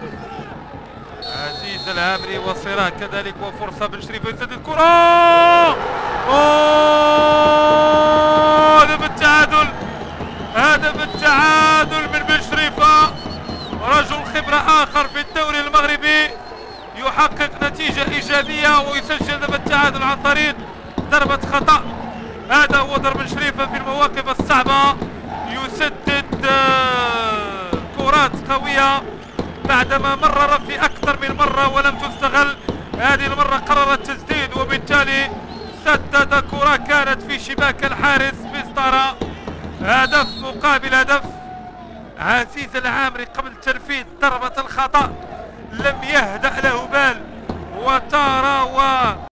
عزيز العامري وصراع كذلك، وفرصة بن شريف يسدد الكرة. هدف التعادل، هدف التعادل من بن شريفة، رجل خبرة آخر في الدوري المغربي، يحقق نتيجة إيجابية ويسجل هدف التعادل عن طريق ضربة خطأ. هذا هو ضرب بن شريفة في المواقف الصعبة، يسدد كرات قوية بعدما مرر في أكثر من مرة ولم تستغل. هذه المرة قرر التسديد وبالتالي سدد كرة كانت في شباك الحارس مسطرة. هدف مقابل هدف. عزيز العامري قبل تنفيذ ضربة الخطأ لم يهدأ له بال وطار